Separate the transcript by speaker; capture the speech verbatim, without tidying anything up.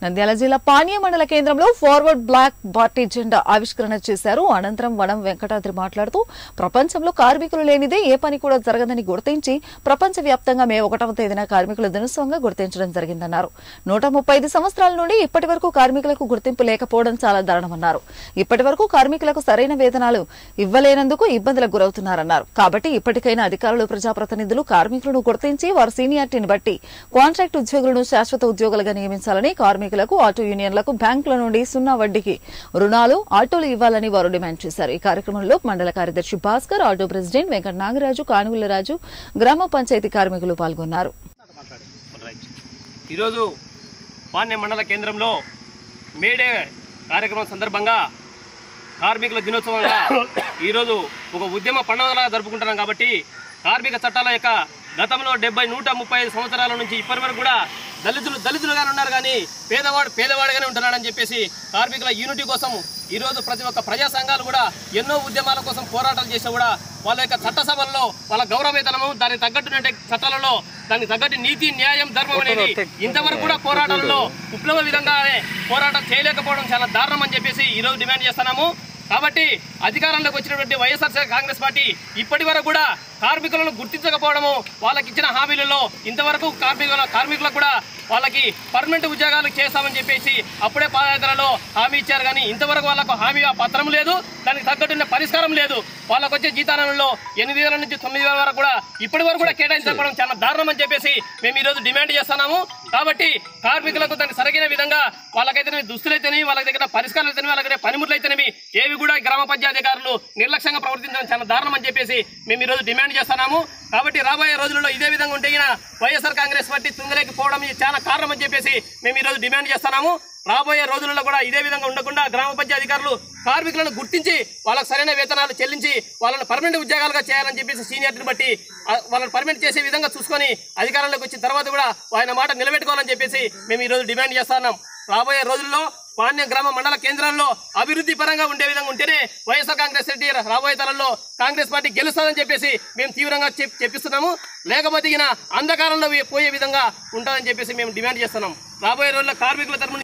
Speaker 1: నంద్యాల జిల్లా పాణ్య మండల కేంద్రంలో ఫార్వర్డ్ బ్లాక్ పార్టీ జెండా ఆవిష్కరణ చేశారు. అనంతరం వనం వెంకటాద్రి మాట్లాడుతూ ప్రపంచంలో కార్మికులు లేనిదే ఏ పని కూడా జరగదని గుర్తించి ప్రపంచవ్యాప్తంగా మే ఒకటవ తేదీన కార్మికుల దినోత్సవంగా గుర్తించడం జరిగిందన్నారు. నూట ముప్పై ఐదు సంవత్సరాల నుండి ఇప్పటి వరకు కార్మికులకు గుర్తింపు లేకపోవడం చాలా దారుణమన్నారు. ఇప్పటి వరకు కార్మికులకు సరైన వేతనాలు ఇవ్వలేనందుకు ఇబ్బందులకు గురవుతున్నారన్నారు. కాబట్టి ఇప్పటికైనా అధికారులు, ప్రజాప్రతినిధులు కార్మికులను గుర్తించి వారి సీనియారిటీని బట్టి కాంట్రాక్ట్ ఉద్యోగులను శాశ్వత ఉద్యోగులుగా నియమించాలని, కార్మికులకు ఆటో యూనియన్లకు బ్యాంకుల నుండి సున్నా వడ్డీకి రుణాలు, ఆటోలు ఇవ్వాలని వారు డిమాండ్ చేశారు. ఈ కార్యక్రమంలో మండల కార్యదర్శి భాస్కర్, ఆటో ప్రెసిడెంట్ వెంకట నాగరాజు, కానుగుల రాజు, గ్రామ పంచాయతీ కార్మికులు పాల్గొన్నారు.
Speaker 2: ఈరోజు పాణ్య మండల కేంద్రంలో మేడే కార్యక్రమం సందర్భంగా కార్మికుల దినోత్సవంగా ఈరోజు ఒక ఉద్యమ పండుగలా జరుపుకుంటున్నాం. కాబట్టి కార్మిక చట్టాల యొక్క గతంలో డెబ్బై నూట ముప్పై ఐదు సంవత్సరాల నుంచి ఇప్పటి వరకు కూడా దళితులు దళితులుగానే ఉన్నారు, కానీ పేదవాడు పేదవాడుగానే ఉంటున్నాడని చెప్పేసి కార్మికుల యూనిటీ కోసం ఈరోజు ప్రతి ఒక్క ప్రజా సంఘాలు కూడా ఎన్నో ఉద్యమాల కోసం పోరాటాలు చేసినా కూడా వాళ్ళ యొక్క చట్టసభల్లో వాళ్ళ గౌరవవేతనము, దానికి తగ్గట్టు చట్టాలలో దానికి తగ్గట్టు నీతి, న్యాయం, ధర్మం అనేది ఇంతవరకు కూడా పోరాటాలలో విప్లవ విధంగానే పోరాటం చేయలేకపోవడం చాలా దారుణం అని చెప్పేసి ఈరోజు డిమాండ్ చేస్తున్నాము. కాబట్టి అధికారంలోకి వచ్చినటువంటి వైఎస్ఆర్ కాంగ్రెస్ పార్టీ ఇప్పటి వరకు కూడా కార్మికులను గుర్తించకపోవడము, వాళ్ళకి ఇచ్చిన హామీలలో ఇంతవరకు కార్మికుల కార్మికులకు కూడా వాళ్ళకి పర్మనెంట్ ఉద్యోగాలు చేస్తామని చెప్పేసి అప్పుడే పాదయాత్రలో హామీ ఇచ్చారు, కానీ ఇంతవరకు వాళ్ళకు హామీ పత్రం లేదు, దానికి తగ్గట్టున్న పరిష్కారం లేదు. వాళ్ళకు వచ్చే జీతాలలో ఎనిమిది వేల నుంచి తొమ్మిది వేల వరకు కూడా ఇప్పటి వరకు కూడా కేటాయించకపోవడం చాలా దారుణం అని చెప్పేసి మేము ఈరోజు డిమాండ్ చేస్తున్నాము. కాబట్టి కార్మికులకు దానికి సరైన విధంగా వాళ్ళకైతే దుస్తులైతేనే, వాళ్ళ దగ్గర పరిష్కారాలు అయితేనే, వాళ్ళ దగ్గర పనిముట్లు అయితేనేవి ఏవి కూడా గ్రామ పంచాయతీ అధికారులు నిర్లక్ష్యంగా ప్రవర్తించడం చాలా దారుణం అని చెప్పేసి మేము ఈరోజు డిమాండ్ చేస్తున్నాము. కాబట్టి రాబోయే రోజుల్లో ఇదే విధంగా ఉంటే వైఎస్ఆర్ కాంగ్రెస్ పార్టీ తుంగలేకి పోవడం చాలా కారణం అని చెప్పేసి మేము ఈరోజు డిమాండ్ చేస్తున్నాము. రాబోయే రోజులలో కూడా ఇదే విధంగా ఉండకుండా గ్రామ పంచాయతీ అధికారులు కార్మికులను గుర్తించి వాళ్ళకు సరైన వేతనాలు చెల్లించి వాళ్ళని పర్మనెంట్ ఉద్యోగాలుగా చేయాలని చెప్పేసి సీనియారిటీని బట్టి వాళ్ళని పర్మనెంట్ చేసే విధంగా చూసుకొని అధికారంలోకి వచ్చిన తర్వాత కూడా ఆయన మాట నిలబెట్టుకోవాలని చెప్పేసి మేము ఈరోజు డిమాండ్ చేస్తున్నాం. రాబోయే రోజుల్లో పాణ్య గ్రామ మండల కేంద్రాల్లో అభివృద్ధి పరంగా ఉండే విధంగా ఉంటేనే వైఎస్ఆర్ కాంగ్రెస్ పార్టీ రాబోయే తరంలో కాంగ్రెస్ పార్టీ గెలుస్తుందని చెప్పేసి మేము తీవ్రంగా చెప్పిస్తున్నాము. లేకపోతే అంధకారంలో పోయే విధంగా ఉంటుందని చెప్పేసి మేము డిమాండ్ చేస్తున్నాం. రాబోయే రోజుల్లో కార్మికుల తరపున